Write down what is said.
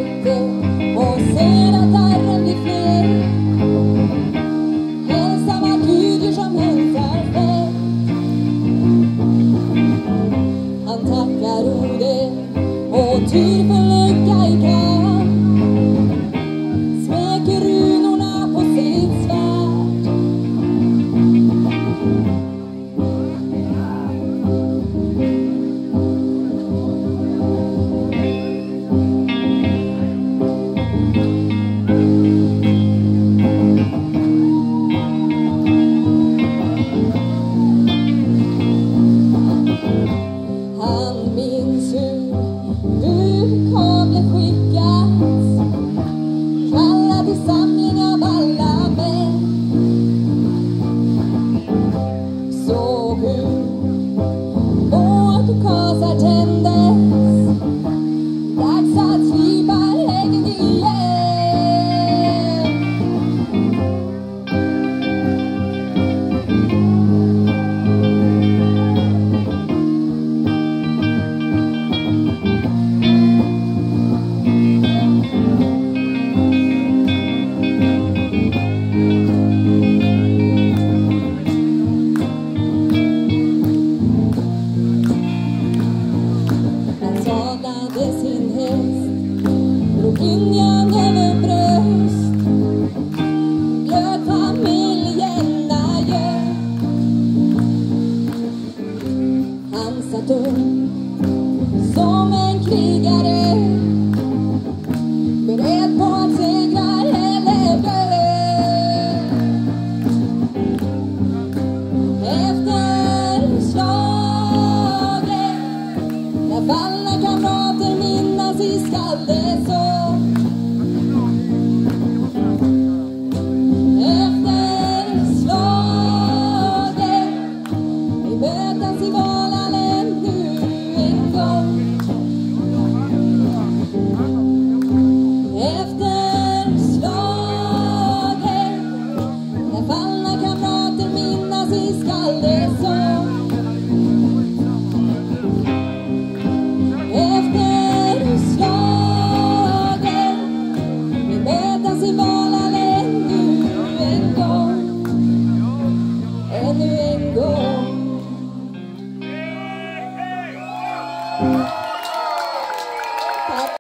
ute och ser att arren blir fler. Hälsa var Gudjur som hälsar fler. Han tackar Ode och tur för lycka i kamp. Smeker runorna på sitt svärd. Han minns hur budkavle skickats, kallad till samling av alla män. Såg hur båtkasar tändes, dags att slipa häggen igen. Han sadlade sin häst, drog linjan över bröst, bjöd familjen adjö. Han satt upp som en krigare, beredd på att segra eller dö. Efter slaget, när fallna kamrater minnas i skaldesång. Efter slaget, vi mötas i Valhall nu en gång. Efter slaget, när fallna kamrater minnas i skaldesång. Efter slaget, vi mötas i Valhall ännu en gång. Ännu en gång.